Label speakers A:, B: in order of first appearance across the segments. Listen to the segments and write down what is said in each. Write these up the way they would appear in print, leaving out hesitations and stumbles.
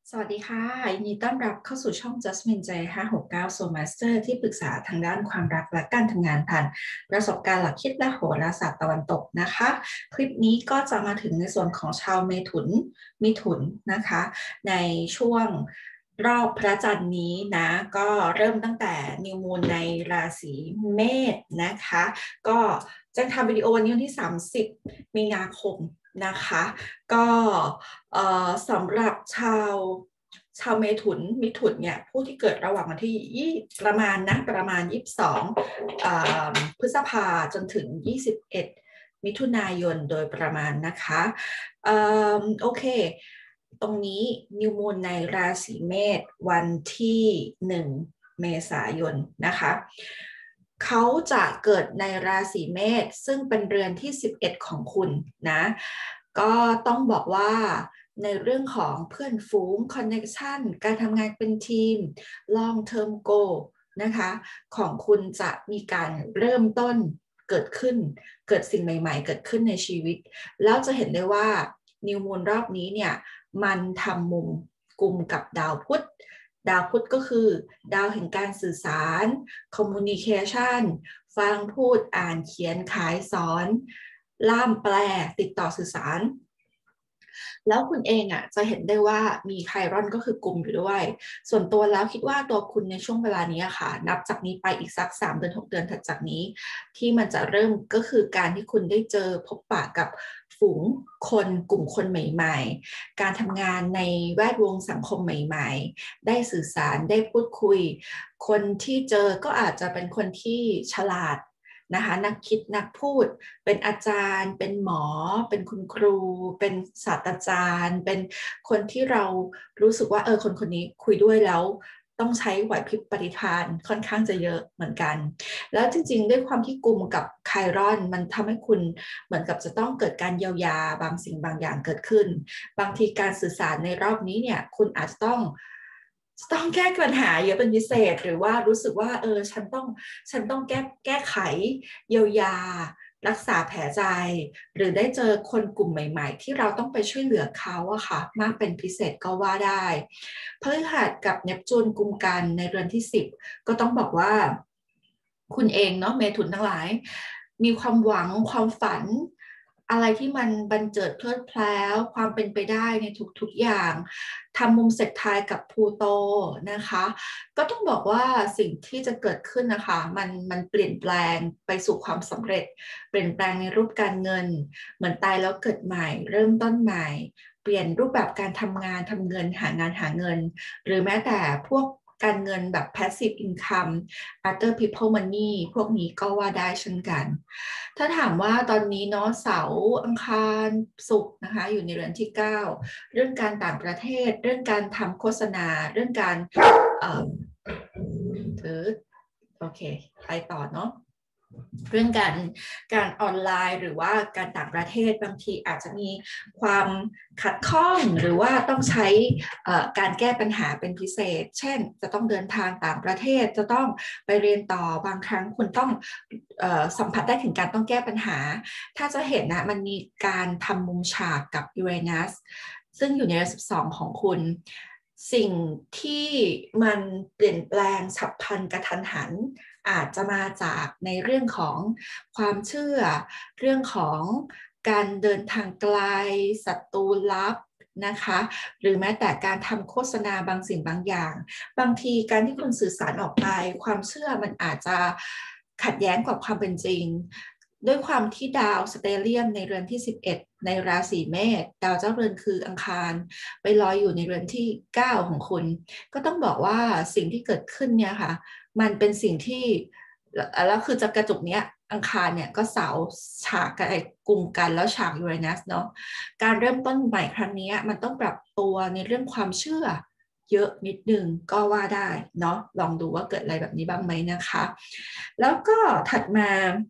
A: สวัสดีค่ะยินดีต้อนรับเข้าสู่ช่อง Jasmine J 569 Soul Master ที่ปรึกษาทางด้านความรักและการทำงานผ่านประสบการณ์หลักคิดและโหราศาสตร์ตะวันตกนะคะ คลิปนี้ก็จะมาถึงในส่วนของชาวมิถุนนะคะในช่วงรอบพระจันทร์นี้นะก็เริ่มตั้งแต่นิวมูนในราศีเมษนะคะก็จะทำวิดีโอวันนี้วันที่30มีนาคมนะคะก็สำหรับชาวมิถุนเนี่ยผู้ที่เกิดระหว่างวันที่ประมาณ22พฤษภาจนถึง21มิถุนายนโดยประมาณนะคะโอเคตรงนี้นิวมูนในราศีเมษวันที่1เมษายนนะคะเขาจะเกิดในราศีเมษซึ่งเป็นเรือนที่11ของคุณนะก็ต้องบอกว่าในเรื่องของเพื่อนฝูงคอนเน c t ชันการทำงานเป็นทีม long term goal นะคะของคุณจะมีการเริ่มต้นเกิดขึ้นเกิดสิ่งใหม่ๆเกิดขึ้นในชีวิตแล้วจะเห็นได้ว่านิวมูนรอบนี้เนี่ยมันทำมุมกุมกับดาวพุธก็คือดาวแห่งการสื่อสาร communication ฟังพูดอ่านเขียนขายสอนล่ามแปลติดต่อสื่อสารแล้วคุณเองอ่ะจะเห็นได้ว่ามีไครอนก็คือกลุ่มอยู่ด้วยส่วนตัวแล้วคิดว่าตัวคุณในช่วงเวลานี้ค่ะนับจากนี้ไปอีกสัก3 เดือน 6 เดือนถัดจากนี้ที่มันจะเริ่มก็คือการที่คุณได้เจอพบปะกับฝูงคนกลุ่มคนใหม่ๆการทำงานในแวดวงสังคมใหม่ๆได้สื่อสารได้พูดคุยคนที่เจอก็อาจจะเป็นคนที่ฉลาดนะคะนักคิดนักพูดเป็นอาจารย์เป็นหมอเป็นคุณครูเป็นศาสตราจารย์เป็นคนที่เรารู้สึกว่าคนนี้คุยด้วยแล้วต้องใช้ไหวพริบปฏิภาณค่อนข้างจะเยอะเหมือนกันแล้วจริงๆด้วยความที่กลุ่มกับไครอนมันทำให้คุณเหมือนกับจะต้องเกิดการเยียวยาบางสิ่งบางอย่างเกิดขึ้นบางทีการสื่อสารในรอบนี้เนี่ยคุณอาจจะต้องแก้ปัญหาเยอะเป็นพิเศษหรือว่ารู้สึกว่าฉันต้องแก้ไขเยียวยารักษาแผลใจหรือได้เจอคนกลุ่มใหม่ๆที่เราต้องไปช่วยเหลือเขาอะค่ะมากเป็นพิเศษก็ว่าได้พฤหัสกับเนปจูนกุมกันในเรือนที่10ก็ต้องบอกว่าคุณเองเนาะเมถุนทั้งหลายมีความหวังความฝันอะไรที่มันบันเจิดเพลิดเพลิ้มความเป็นไปได้ในทุกๆอย่าง ทำมุมเสร็จทายกับพลูโตนะคะก็ต้องบอกว่าสิ่งที่จะเกิดขึ้นนะคะมันเปลี่ยนแปลงไปสู่ความสำเร็จเปลี่ยนแปลงในรูปการเงินเหมือนตายแล้วเกิดใหม่เริ่มต้นใหม่เปลี่ยนรูปแบบการทำงานทำเงินหางานหาเงินหรือแม้แต่พวกการเงินแบบ passive income other people money พวกนี้ก็ว่าได้เช่นกัน ถ้าถามว่าตอนนี้เนาะเสาร์อังคารศุกร์นะคะอยู่ในเรือนที่9เรื่องการต่างประเทศเรื่องการทำโฆษณาเรื่องการเอ่อถือโอเคไปต่อเนาะเรื่องการออนไลน์หรือว่าการต่างประเทศบางทีอาจจะมีความขัดข้องหรือว่าต้องใช้การแก้ปัญหาเป็นพิเศษเช่นจะต้องเดินทางต่างประเทศจะต้องไปเรียนต่อบางครั้งคุณต้องสัมผัสได้ถึงการต้องแก้ปัญหาถ้าจะเห็นนะมันมีการทำมุมฉากกับยูเรนัสซึ่งอยู่ใน12ของคุณสิ่งที่มันเปลี่ยนแปลงฉับพลันกระทันหันอาจจะมาจากในเรื่องของความเชื่อเรื่องของการเดินทางไกลศัตรูลับนะคะหรือแม้แต่การทำโฆษณาบางสิ่งบางอย่างบางทีการที่คุณสื่อสารออกไปความเชื่อมันอาจจะขัดแย้งกับความเป็นจริงด้วยความที่ดาวสเตเลียนในเรือนที่11ในราศีเมษดาวเจ้าเรือนคืออังคารไปลอยอยู่ในเรือนที่9ของคุณก็ต้องบอกว่าสิ่งที่เกิดขึ้นเนี่ยค่ะมันเป็นสิ่งที่แล้วคือจะกระจุกเนี้ยอังคารเนี่ยก็เสาฉากกับกลุ่มกันแล้วฉากยูเรนัสเนาะการเริ่มต้นใหม่ครั้งนี้มันต้องปรับตัวในเรื่องความเชื่อเยอะนิดนึงก็ว่าได้เนาะลองดูว่าเกิดอะไรแบบนี้บ้างไหมนะคะแล้วก็ถัดมา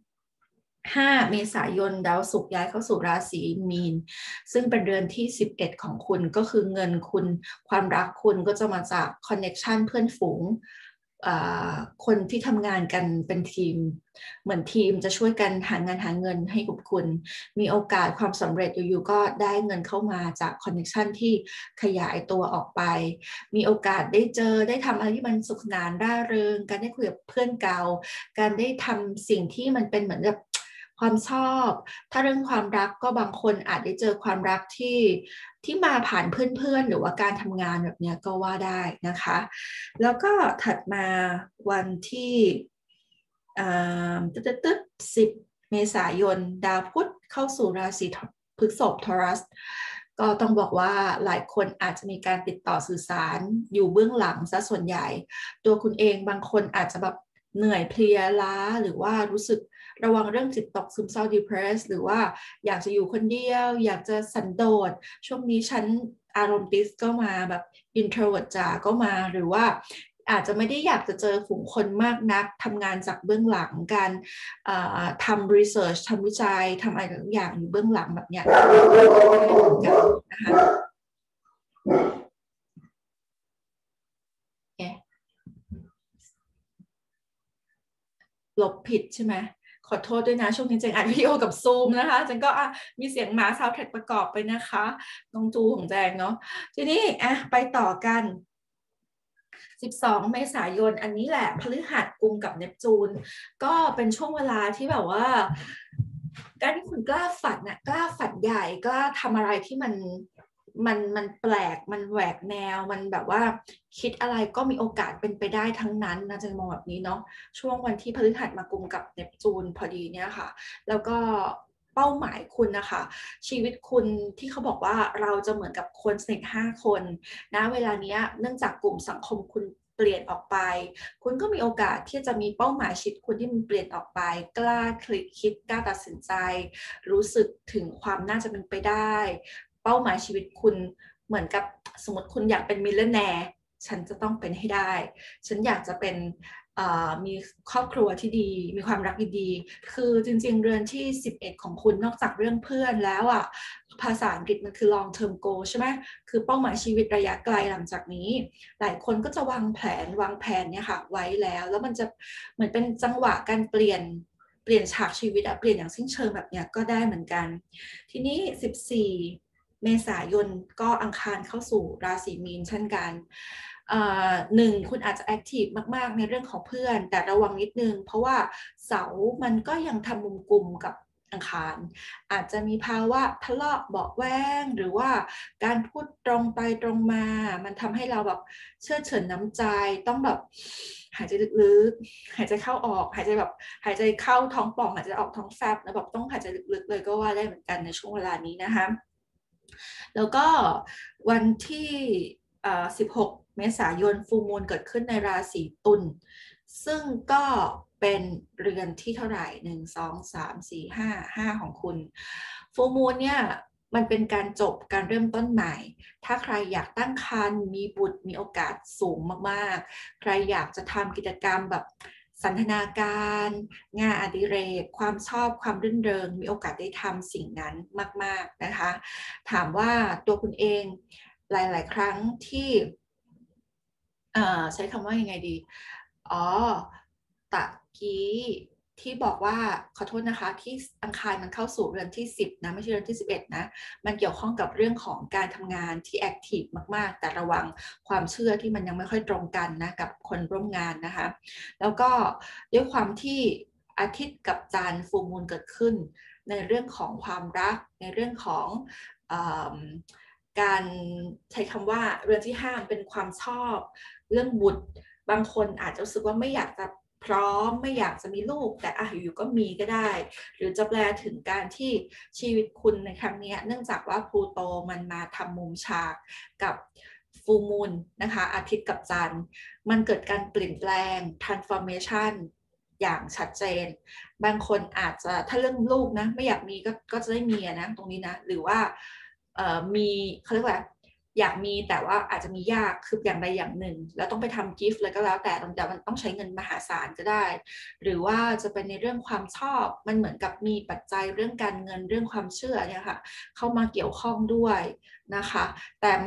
A: 5เมษายนดาวศุกร์ย้ายเข้าสู่ราศีมีนซึ่งเป็นเดือนที่11ของคุณก็คือเงินคุณความรักคุณก็จะมาจากคอนเน็กชันเพื่อนฝูงคนที่ทำงานกันเป็นทีมเหมือนทีมจะช่วยกันหางานหาเงินให้กับคุณมีโอกาสความสำเร็จอยู่ๆก็ได้เงินเข้ามาจากคอนเนคชันที่ขยายตัวออกไปมีโอกาสได้เจอได้ทำอะไรที่มันสนุกสนานร่าเริงการได้คุยกับเพื่อนเก่าการได้ทำสิ่งที่มันเป็นเหมือนกับความชอบถ้าเรื่องความรักก็บางคนอาจได้เจอความรักที่มาผ่านเพื่อนๆหรือว่าการทำงานแบบนี้ก็ว่าได้นะคะแล้วก็ถัดมาวันที่ตึ๊ด10 เมษายนดาวพุธเข้าสู่ราศีพฤษภทอรัสก็ต้องบอกว่าหลายคนอาจจะมีการติดต่อสื่อสารอยู่เบื้องหลังซะส่วนใหญ่ตัวคุณเองบางคนอาจจะแบบเหนื่อยเพลียล้าหรือว่ารู้สึกระวังเรื่องจิตตกซึมเศร้า depressed หรือว่าอยากจะอยู่คนเดียวอยากจะสันโดษช่วงนี้ฉันอารมณ์ติสก็มาแบบ introvert จ๋าก็มาหรือว่าอาจจะไม่ได้อยากจะเจอฝูงคนมากนักทำงานจากเบื้องหลังการทำ research ทำวิจัยทำอะไรต่างอย่างอยู่เบื้องหลังแบบเนี้ยนะคะลบผิดใช่ไหมขอโทษด้วยนะช่วงนี้เจงอัดวิดีโอกับซูมนะคะเจงก็มีเสียงหมาซาวด์แทร็กประกอบไปนะคะน้องจูของแจงเนาะทีนี้ไปต่อกัน12 เมษายนอันนี้แหละพฤหัสกุมกับเนปจูนก็เป็นช่วงเวลาที่แบบว่าการที่คุณกล้าฝันนะกล้าฝันใหญ่กล้าทำอะไรที่มันแปลกมันแหวกแนวมันแบบว่าคิดอะไรก็มีโอกาสเป็นไปได้ทั้งนั้นนะจะมองแบบนี้เนาะช่วงวันที่พฤหัสมากุมกับเนปจูนพอดีเนี่ยค่ะแล้วก็เป้าหมายคุณนะคะชีวิตคุณที่เขาบอกว่าเราจะเหมือนกับคนสนิท5 คนนะเวลานี้เนื่องจากกลุ่มสังคมคุณเปลี่ยนออกไปคุณก็มีโอกาสที่จะมีเป้าหมายชีวิตคุณที่มันเปลี่ยนออกไปกล้าคิดกล้าตัดสินใจรู้สึกถึงความน่าจะเป็นไปได้เป้าหมายชีวิตคุณเหมือนกับสมมติคุณอยากเป็นมิลเลนแนร์ฉันจะต้องเป็นให้ได้ฉันอยากจะเป็นมีครอบครัวที่ดีมีความรักดีๆคือจริงๆเรือนที่11ของคุณนอกจากเรื่องเพื่อนแล้วภาษาอังกฤษมันคือ long term goal ใช่ไหมคือเป้าหมายชีวิตระยะไกลหลังจากนี้หลายคนก็จะวางแผนเนี่ยค่ะไว้แล้วมันจะเหมือนเป็นจังหวะการเปลี่ยนฉากชีวิตเปลี่ยนอย่างสิ้นเชิงแบบเนี้ยก็ได้เหมือนกันทีนี้14 เมษายนก็อังคารเข้าสู่ราศีมีนเช่นกัน1คุณอาจจะแอคทีฟมากๆในเรื่องของเพื่อนแต่ระวังนิดนึงเพราะว่าเสาร์มันก็ยังทำมุมกลุ่มกับอังคารอาจจะมีภาวะทะเลาะเบาะแว้งหรือว่าการพูดตรงไปตรงมามันทำให้เราแบบเชื่อเฉินน้ำใจต้องแบบหายใจลึกๆหายใจเข้าออกหายใจแบบหายใจเข้าท้องป่องหายใจออกท้องแฟบแล้วแบบต้องหายใจลึกๆเลยก็ว่าได้เหมือนกันในช่วงเวลานี้นะคะแล้วก็วันที่16 เมษายนฟูลมูนเกิดขึ้นในราศีตุลซึ่งก็เป็นเรือนที่เท่าไหร่1 2 3 4 5ของคุณฟูลมูนเนี่ยมันเป็นการจบการเริ่มต้นใหม่ถ้าใครอยากตั้งครรภ์มีบุตรมีโอกาสสูงมากๆใครอยากจะทำกิจกรรมแบบสันทนาการงานอดิเรกความชอบความรื่นเริงมีโอกาสได้ทำสิ่งนั้นมากๆนะคะถามว่าตัวคุณเองหลายๆครั้งที่ใช้คำว่ายังไงดีอ๋อตะกี้ที่บอกว่าขอโทษนะคะที่อังคารมันเข้าสู่เรือนที่10นะไม่ใช่เรือนที่11นะมันเกี่ยวข้องกับเรื่องของการทำงานที่แอคทีฟมากๆแต่ระวังความเชื่อที่มันยังไม่ค่อยตรงกันนะกับคนร่วมงานนะคะแล้วก็ด้วยความที่อาทิตย์กับจันทร์ฟูลมูนเกิดขึ้นในเรื่องของความรักในเรื่องของการใช้คำว่าเรือนที่5เป็นความชอบเรื่องบุตรบางคนอาจจะรู้สึกว่าไม่อยากจะพร้อมไม่อยากจะมีลูกแต่อยู่ก็มีก็ได้หรือจะแปลถึงการที่ชีวิตคุณในครั้งนี้เนื่องจากว่าพลูโตมันมาทำมุมฉากกับฟูลมูนนะคะอาทิตย์กับจันทร์มันเกิดการเปลี่ยนแปลง transformation อย่างชัดเจนบางคนอาจจะถ้าเรื่องลูกนะไม่อยากมีก็จะได้มีนะตรงนี้นะหรือว่ามีเขาเรียกว่าอยากมีแต่ว่าอาจจะมียากคืออย่างใดอย่างหนึ่งแล้วต้องไปทำกิฟต์เลยก็แล้วแต่มันต้องใช้เงินมหาศาลก็ได้หรือว่าจะเป็นในเรื่องความชอบมันเหมือนกับมีปัจจัยเรื่องการเงินเรื่องความเชื่อเนี่ยค่ะเข้ามาเกี่ยวข้องด้วยนะคะแต่มัน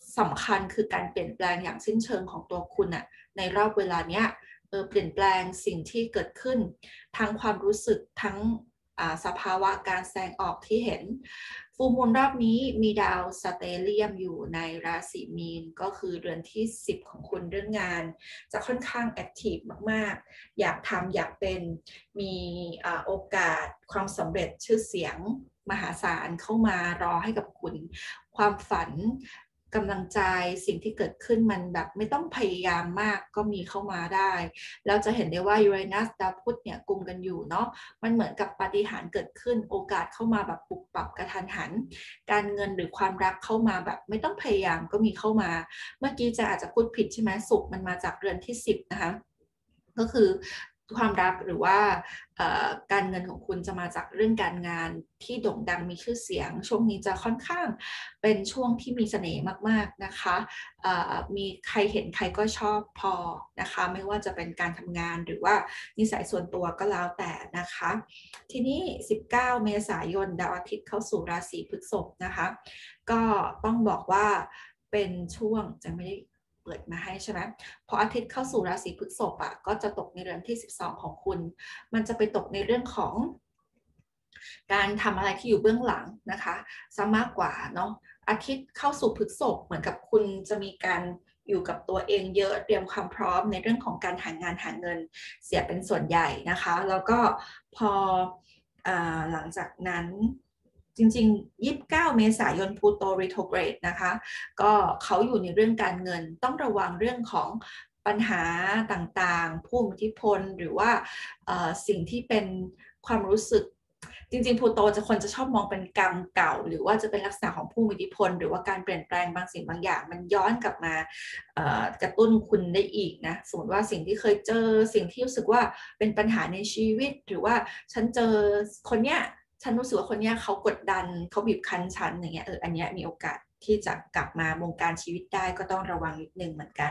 A: สำคัญคือการเปลี่ยนแปลงอย่างสิ้นเชิงของตัวคุณอะในรอบเวลาเนี้ยเปลี่ยนแปลงสิ่งที่เกิดขึ้นทั้งความรู้สึกทั้งสภาวะการแสดงออกที่เห็นฟูลมูนรอบนี้มีดาวสเตเลียมอยู่ในราศีมีนก็คือเรือนที่10ของคุณเรื่องงานจะค่อนข้างแอคทีฟมากๆอยากทำอยากเป็นมีโอกาสความสำเร็จชื่อเสียงมหาศาลเข้ามารอให้กับคุณความฝันกำลังใจสิ่งที่เกิดขึ้นมันแบบไม่ต้องพยายามมากก็มีเข้ามาได้แล้วจะเห็นได้ว่ายูเรนัสดาวพุธเนี่ยกุมกันอยู่เนาะมันเหมือนกับปาฏิหาริย์เกิดขึ้นโอกาสเข้ามาแบบปุบปับกระทันหันการเงินหรือความรักเข้ามาแบบไม่ต้องพยายามก็มีเข้ามาเมื่อกี้จะอาจจะพูดผิดใช่ไหมศุกร์มันมาจากเรือนที่10นะคะก็คือความรักหรือว่าการเงินของคุณจะมาจากเรื่องการงานที่โด่งดังมีชื่อเสียงช่วงนี้จะค่อนข้างเป็นช่วงที่มีเสน่ห์มากๆนะคะมีใครเห็นใครก็ชอบพอนะคะไม่ว่าจะเป็นการทำงานหรือว่านิสัยส่วนตัวก็แล้วแต่นะคะทีนี้19เมษายนดาวอาทิตย์เข้าสู่ราศีพฤษภนะคะก็ต้องบอกว่าเป็นช่วงจะไม่ได้เปิดมาให้ใช่ไหมพออาทิตย์เข้าสู่ราศีพฤษภก็จะตกในเรือนที่12ของคุณมันจะไปตกในเรื่องของการทำอะไรที่อยู่เบื้องหลังนะคะซะมากกว่าเนาะอาทิตย์เข้าสู่พฤษภเหมือนกับคุณจะมีการอยู่กับตัวเองเยอะเตรียมความพร้อมในเรื่องของการหางานหาเงินเสียเป็นส่วนใหญ่นะคะแล้วก็พอหลังจากนั้นจริงๆ29เมษายนพลูโตรีโทรเกรดนะคะก็เขาอยู่ในเรื่องการเงินต้องระวังเรื่องของปัญหาต่างๆผู้มีอิทธิพลหรือว่าสิ่งที่เป็นความรู้สึกจริงๆพลูโตคนจะชอบมองเป็นกรรมเก่าหรือว่าจะเป็นลักษณะของผู้มีอิทธิพลหรือว่าการเปลี่ยนแปลงบางสิ่งบางอย่างมันย้อนกลับมากระตุ้นคุณได้อีกนะสมมติว่าสิ่งที่เคยเจอสิ่งที่รู้สึกว่าเป็นปัญหาในชีวิตหรือว่าฉันเจอคนเนี้ยฉันรู้สึกว่าคนเนี้ยเขากดดันเขาบีบคั้นฉันอย่างเงี้ยอันเนี้ยมีโอกาสที่จะกลับมาวงการชีวิตได้ก็ต้องระวังนิดนึงเหมือนกัน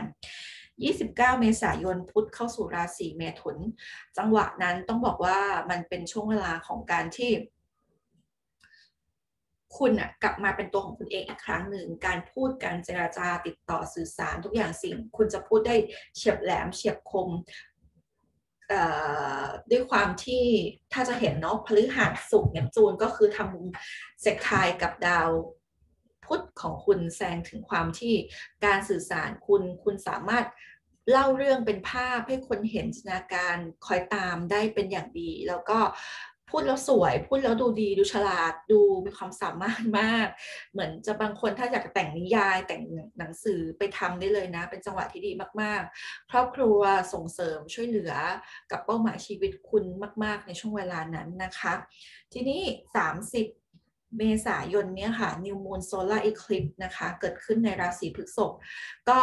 A: 29เมษายนพุธเข้าสู่ราศีเมถุนจังหวะนั้นต้องบอกว่ามันเป็นช่วงเวลาของการที่คุณกลับมาเป็นตัวของคุณเองอีกครั้งหนึ่งการพูดการเจรจาติดต่อสื่อสารทุกอย่างสิ่งคุณจะพูดได้เฉียบแหลมเฉียบคมด้วยความที่ถ้าจะเห็นเนาะพฤหัสศุกร์เนปจูนก็คือทำมุมเซกไทกับดาวพุธของคุณแสดงถึงความที่การสื่อสารคุณสามารถเล่าเรื่องเป็นภาพให้คนเห็นจินตนาการคอยตามได้เป็นอย่างดีแล้วก็พูดแล้วสวยพูดแล้วดูดีดูฉลาดดูมีความสามารถมากเหมือนจะบางคนถ้าอยากแต่งนิยายแต่งหนังสือไปทำได้เลยนะเป็นจังหวะที่ดีมากๆครอบครัวส่งเสริมช่วยเหลือกับเป้าหมายชีวิตคุณมากๆในช่วงเวลานั้นนะคะทีนี้30เมษายนเนี้ยค่ะ New Moon Solar Eclipse นะคะเกิดขึ้นในราศีพฤษภก็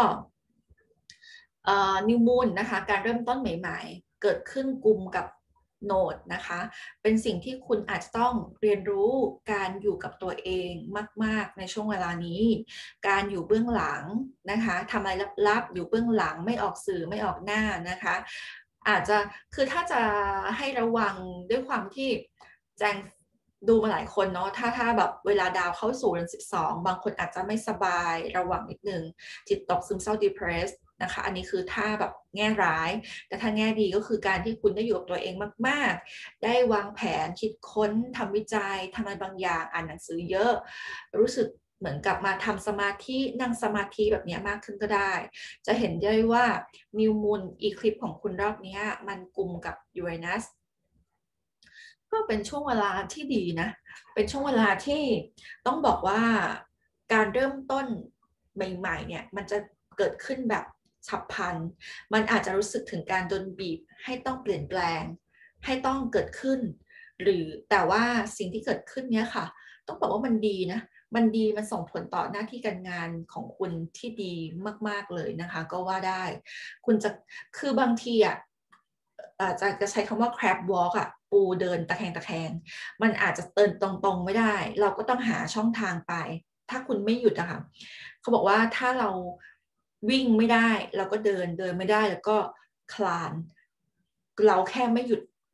A: นิวมูนนะคะการเริ่มต้นใหม่ๆเกิดขึ้นกลุ่มกับโนดนะคะเป็นสิ่งที่คุณอาจจะต้องเรียนรู้การอยู่กับตัวเองมากๆในช่วงเวลานี้การอยู่เบื้องหลังนะคะทำอะไรลับๆอยู่เบื้องหลังไม่ออกสื่อไม่ออกหน้านะคะอาจจะคือถ้าจะให้ระวังด้วยความที่แจงดูมาหลายคนเนาะถ้าแบบเวลาดาวเข้าสู่เดือน12บางคนอาจจะไม่สบายระวังนิดนึงจิตตกซึมเศร้า depressedนะคะอันนี้คือถ้าแบบแง่ร้ายแต่ถ้าแง่ดีก็คือการที่คุณได้อยู่กับตัวเองมากๆได้วางแผนคิดค้นทำวิจัยทำอะไรบางอย่างอ่านหนังสือเยอะรู้สึกเหมือนกับมาทำสมาธินั่งสมาธิแบบนี้มากขึ้นก็ได้จะเห็นได้ว่า New Moon Eclipse ของคุณรอบนี้มันกุมกับยูเรนัสก็เป็นช่วงเวลาที่ดีนะเป็นช่วงเวลาที่ต้องบอกว่าการเริ่มต้นใหม่ๆเนี่ยมันจะเกิดขึ้นแบบฉับพลันมันอาจจะรู้สึกถึงการโดนบีบให้ต้องเปลี่ยนแปลงให้ต้องเกิดขึ้นหรือแต่ว่าสิ่งที่เกิดขึ้นเนี้ยค่ะต้องบอกว่ามันดีนะมันดีมันส่งผลต่อหน้าที่การงานของคุณที่ดีมากๆเลยนะคะก็ว่าได้คุณจะคือบางทีจะใช้คำว่า crab walk ปูเดินตะแคงมันอาจจะเดินตรงๆไม่ได้เราก็ต้องหาช่องทางไปถ้าคุณไม่หยุดอะค่ะเขาบอกว่าถ้าเราวิ่งไม่ได้เราก็เดินไม่ได้แล้วก็คลานเราแค่ไม่หยุด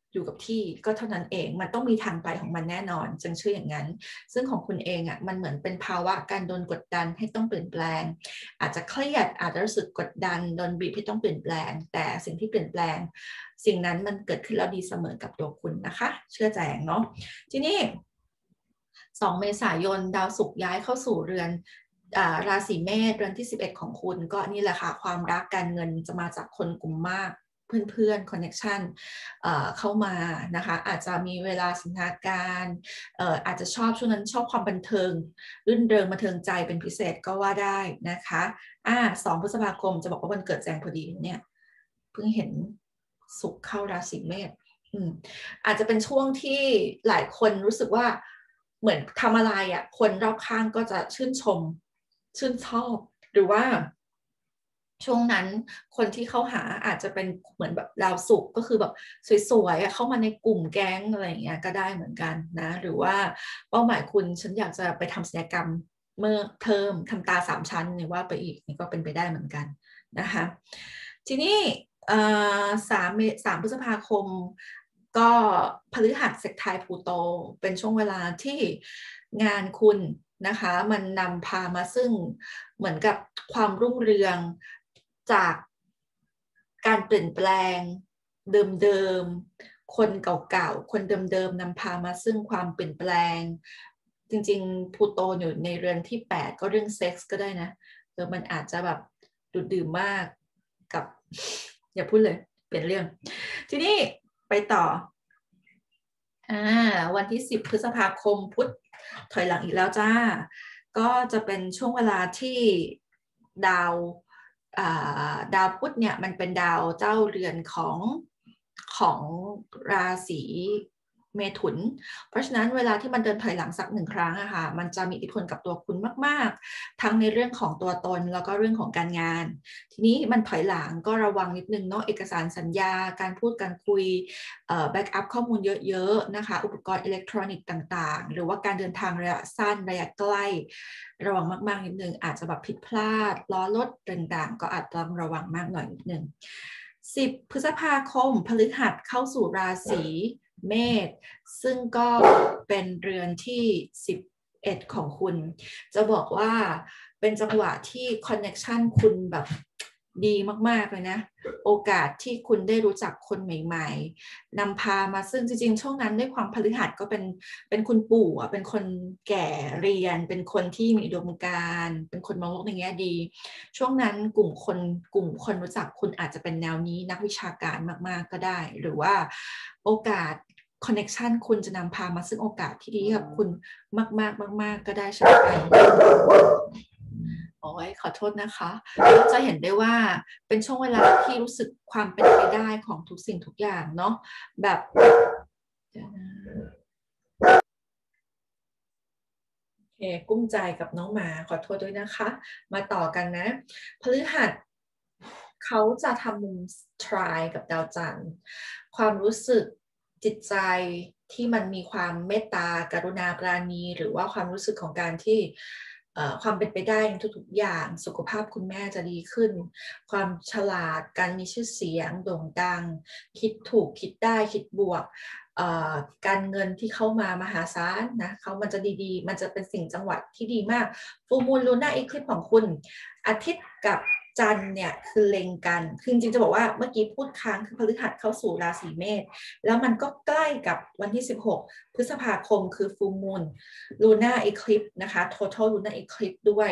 A: อยู่กับที่ก็เท่านั้นเองมันต้องมีทางไปของมันแน่นอนจึงเชื่ออย่างนั้นซึ่งของคุณเองอ่ะมันเหมือนเป็นภาวะการโดนกดดันให้ต้องเปลี่ยนแปลงอาจจะเครียดอาจจะรู้สึกกดดันโดนบีบให้ต้องเปลี่ยนแปลงแต่สิ่งที่เปลี่ยนแปลงสิ่งนั้นมันเกิดขึ้นแล้วดีเสมอกับตัวคุณนะคะเชื่อใจเนาะทีนี้2 เมษายนดาวศุกร์ย้ายเข้าสู่เรือนราศีเมษเรือนที่11ของคุณก็นี่แหละค่ะความรักการเงินจะมาจากคนกลุ่มมากเพื่อนๆคอนเน็ชันเข้ามานะคะอาจจะมีเวลาสนทนาการอาจจะชอบช่วงนั้นชอบความบันเทิงรื่นเริงบันเทิงใจเป็นพิเศษก็ว่าได้นะคะ2 พฤษภาคมจะบอกว่าวันเกิดแจงพอดีเนี่ยเพิ่งเห็นศุกร์เข้าราศีเมษอาจจะเป็นช่วงที่หลายคนรู้สึกว่าเหมือนทำอะไรอ่ะคนรอบข้างก็จะชื่นชมชื่นชอบหรือว่าช่วงนั้นคนที่เข้าหาอาจจะเป็นเหมือนแบบดาวศุกร์ก็คือแบบสวยๆเข้ามาในกลุ่มแก๊งอะไรอย่างเงี้ยก็ได้เหมือนกันนะหรือว่าเป้าหมายคุณฉันอยากจะไปทำศัลยกรรมเมื่อเทอมทำตา3 ชั้นเนี่ยว่าไปอีกนี่ก็เป็นไปได้เหมือนกันนะคะทีนี้3 พฤษภาคมก็พฤหัสเสกไทยพลูโตเป็นช่วงเวลาที่งานคุณนะคะมันนำพามาซึ่งเหมือนกับความรุ่งเรืองจากการเปลี่ยนแปลงเดิมๆคนเก่าๆคนเดิมๆนำพามาซึ่งความเปลี่ยนแปลงจริงๆพลูโตอยู่ในเรือนที่8ก็เรื่องเซ็กส์ก็ได้นะมันอาจจะแบบดูดดื่มมากกับอย่าพูดเลยเปลี่ยนเรื่องทีนี้ไปต่อวันที่10 พฤษภาคมพุธถอยหลังอีกแล้วจ้าก็จะเป็นช่วงเวลาที่ดาวดาวพุธเนี่ยมันเป็นดาวเจ้าเรือนของราศีเมถุนเพราะฉะนั้นเวลาที่มันเดินถอยหลังสัก1 ครั้งอะค่ะมันจะมีอิทธิพลกับตัวคุณมากๆทั้งในเรื่องของตัวตนแล้วก็เรื่องของการงานทีนี้มันถอยหลังก็ระวังนิดนึงเนาะเอกสารสัญญาการพูดการคุยแบ็กอัพข้อมูลเยอะๆนะคะอุปกรณ์อิเล็กทรอนิกส์ต่างๆหรือว่าการเดินทางระยะสั้นระยะใกล้ระวังมากๆนิดนึงอาจจะแบบผิดพลาดล้อรถต่างๆก็อาจต้องระวังมากหน่อยนิดนึง10 พฤษภาคมพฤหัสเข้าสู่ราศีเมษซึ่งก็เป็นเรือนที่11ของคุณจะบอกว่าเป็นจังหวะที่คอนเน็ชันคุณแบบดีมากๆเลยนะโอกาสที่คุณได้รู้จักคนใหม่ๆนำพามาซึ่งจริงๆช่วงนั้นด้วยความพฤหัสก็เป็นคุณปู่อ่ะเป็นคนแก่เรียนเป็นคนที่มีอุดมการณ์เป็นคนมองโลกในแง่ดีช่วงนั้นกลุ่มคนรู้จักคุณอาจจะเป็นแนวนี้นักวิชาการมากๆก็ได้หรือว่าโอกาสคอนเน็ชันคุณจะนำพามาซึ่งโอกาสที่ดีกับคุณมากๆก็ได้เช่นกันโอ้ยขอโทษนะคะก็จะเห็นได้ว่าเป็นช่วงเวลาที่รู้สึกความเป็นไปได้ของทุกสิ่งทุกอย่างเนาะแบบโอเคกุ้มใจกับน้องหมาขอโทษด้วยนะคะมาต่อกันนะพฤหัสเขาจะทำมุม try กับดาวจันทร์ความรู้สึกจิตใจที่มันมีความเมตตากรุณาปราณีหรือว่าความรู้สึกของการที่ความเป็นไปได้ในทุกๆอย่างสุขภาพคุณแม่จะดีขึ้นความฉลาดการมีชื่อเสียงโด่งดังคิดถูกคิดได้คิดบวกการเงินที่เข้ามามหาศาลนะมันจะดีๆมันจะเป็นสิ่งจังหวะที่ดีมากฟูลมูนลูน่าอีคลิปของคุณอาทิตย์กับจันทร์เนี่ยคือเล็งกันคือจริงๆจะบอกว่าเมื่อกี้พูดค้างคือพฤหัสเข้าสู่ราศีเมษแล้วมันก็ใกล้กับวันที่16 พฤษภาคมคือฟูลมูนลูน่าอีคลิปนะคะ total lunar eclipse ด้วย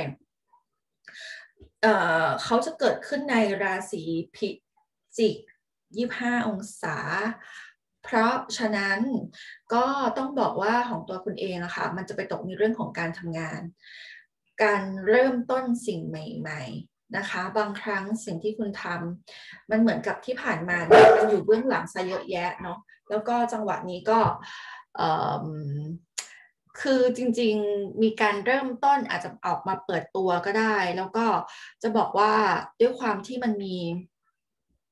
A: เขาจะเกิดขึ้นในราศีพิจิก25 องศาเพราะฉะนั้นก็ต้องบอกว่าของตัวคุณเองอะค่ะมันจะไปตกในเรื่องของการทำงานการเริ่มต้นสิ่งใหม่ๆนะคะบางครั้งสิ่งที่คุณทำมันเหมือนกับที่ผ่านมาเนี่ยมันอยู่เบื้องหลังซะเยอะแยะเนาะแล้วก็จังหวะนี้ก็คือจริงๆมีการเริ่มต้นอาจจะออกมาเปิดตัวก็ได้แล้วก็จะบอกว่าด้วยความที่มันมี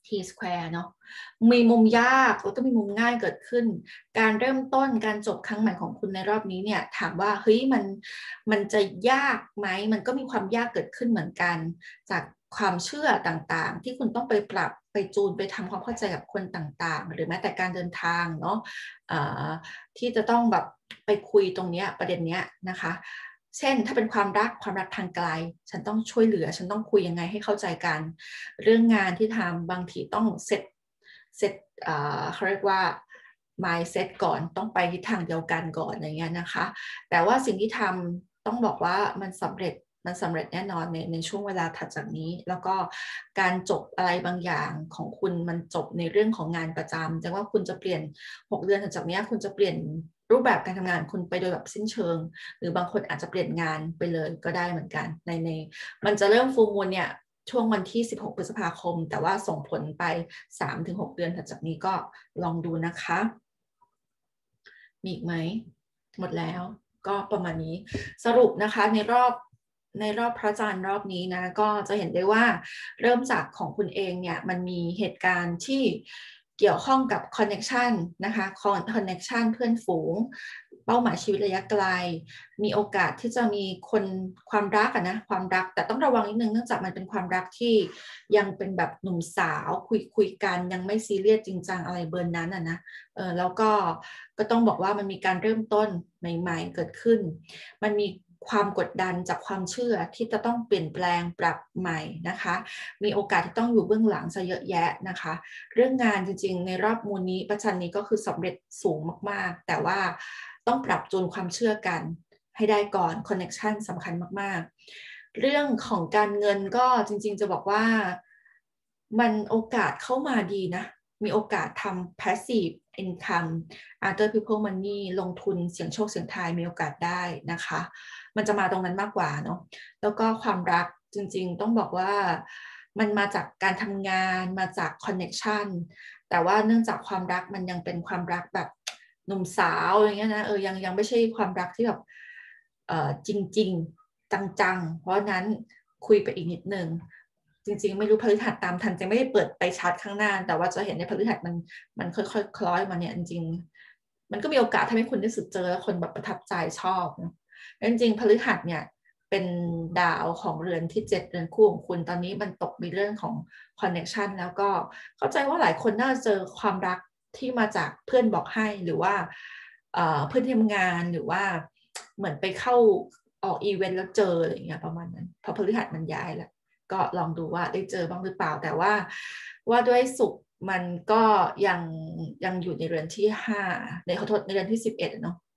A: T square เนาะมีมุมยากแล้วก็มีมุมง่ายเกิดขึ้นการเริ่มต้นการจบครั้งใหม่ของคุณในรอบนี้เนี่ยถามว่าเฮ้ยมันจะยากไหมมันก็มีความยากเกิดขึ้นเหมือนกันจากความเชื่อต่างๆที่คุณต้องไปปรับไปจูนไปทำความเข้าใจกับคนต่างๆหรือแม้แต่การเดินทางเนาะที่จะต้องแบบไปคุยตรงนี้ประเด็นเนี้ยนะคะเช่นถ้าเป็นความรักทางไกลฉันต้องช่วยเหลือฉันต้องคุยยังไงให้เข้าใจกันเรื่องงานที่ทำบางทีต้องเซตเขาเรียกว่า mindset ก่อนต้องไปทิศทางเดียวกันก่อนอย่างเงี้ยนะคะแต่ว่าสิ่งที่ทำต้องบอกว่ามันสำเร็จแน่นอนในช่วงเวลาถัดจากนี้แล้วก็การจบอะไรบางอย่างของคุณมันจบในเรื่องของงานประจำแต่ว่าคุณจะเปลี่ยน6 เดือนถัดจากนี้คุณจะเปลี่ยนรูปแบบการทำงานคุณไปโดยแบบสิ้นเชิงหรือบางคนอาจจะเปลี่ยนงานไปเลยก็ได้เหมือนกันในมันจะเริ่มฟูลมูนเนี่ยช่วงวันที่16 พฤษภาคมแต่ว่าส่งผลไป 3-6 เดือนถัดจากนี้ก็ลองดูนะคะมีอีกไหมหมดแล้วก็ประมาณนี้สรุปนะคะในรอบพระจันทร์รอบนี้นะก็จะเห็นได้ว่าเริ่มจากของคุณเองเนี่ยมันมีเหตุการณ์ที่เกี่ยวข้องกับคอนเน็ชันนะคะคอนเน็ชันเพื่อนฝูงเป้าหมายชีวิตระยะไกลมีโอกาสที่จะมีคนความรักนะความรักแต่ต้องระวังนิดนึงเนื่องจากมันเป็นความรักที่ยังเป็นแบบหนุ่มสาวคุยกันยังไม่ซีเรียสจริงจังอะไรเบอร์นั้นนะแล้วก็ต้องบอกว่ามันมีการเริ่มต้นใหม่ๆเกิดขึ้นมันมีความกดดันจากความเชื่อที่จะต้องเปลี่ยนแปลงปรับใหม่นะคะมีโอกาสที่ต้องอยู่เบื้องหลังซะเยอะแยะนะคะเรื่องงานจริงๆในรอบมูลนี้ประชันนี้ก็คือสำเร็จสูงมากๆแต่ว่าต้องปรับจูนความเชื่อกันให้ได้ก่อนคอนเน็ชันสำคัญมากๆเรื่องของการเงินก็จริงๆจะบอกว่ามันโอกาสเข้ามาดีนะมีโอกาสทำ passive income other people money ลงทุนเสี่ยงโชคเสี่ยงทายมีโอกาสได้นะคะมันจะมาตรงนั้นมากกว่าเนาะแล้วก็ความรักจริงๆต้องบอกว่ามันมาจากการทำงานมาจากคอนเน็ชันแต่ว่าเนื่องจากความรักมันยังเป็นความรักแบบหนุ่มสาวอย่างเงี้ยนะยังไม่ใช่ความรักที่แบบจริงๆจังๆเพราะนั้นคุยไปอีกนิดนึงจริงๆไม่รู้พฤหัสตามทันจะไม่ได้เปิดไปชาร์ตข้างหน้าแต่ว่าจะเห็นในพฤหัสมันค่อยๆคล้อยมาเนี่ยจริงๆมันก็มีโอกาสทำให้คุณได้สึกเจอแล้วคนแบบประทับใจชอบนะจริงๆพฤหัสเนี่ยเป็นดาวของเรือนที่7เรือนคู่ของคุณตอนนี้มันตกมีเรื่องของคอนเนคชันแล้วก็เข้าใจว่าหลายคนน่าจะเจอความรักที่มาจากเพื่อนบอกให้หรือว่าเพื่อนที่ทำงานหรือว่าเหมือนไปเข้าออกอีเวนต์แล้วเจออะไรอย่างเงี้ยประมาณนั้นพอพฤหัสมันย้ายแล้วก็ลองดูว่าได้เจอบ้างหรือเปล่าแต่ว่าด้วยศุกร์มันก็ยังอยู่ในเรือนที่5ในขอโทษในเรือนที่11เนาะ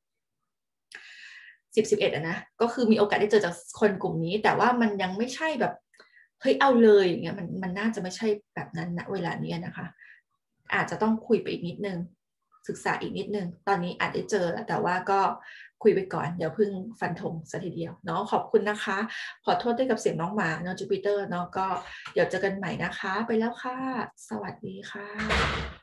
A: 11นะก็คือมีโอกาสได้เจอจากคนกลุ่มนี้แต่ว่ามันยังไม่ใช่แบบเฮ้ยเอาเลยอย่างเงี้ยมันน่าจะไม่ใช่แบบนั้นณเวลานี้นะคะอาจจะต้องคุยไปอีกนิดนึงศึกษาอีกนิดนึงตอนนี้อาจได้เจอแล้วแต่ว่าก็คุยไปก่อนเดี๋ยวพึ่งฟันธงซะทีเดียวเนาะขอบคุณนะคะขอโทษด้วยกับเสียงน้องหมาเนาะจูปิเตอร์เนาะก็เดี๋ยวเจอกันใหม่นะคะไปแล้วค่ะสวัสดีค่ะ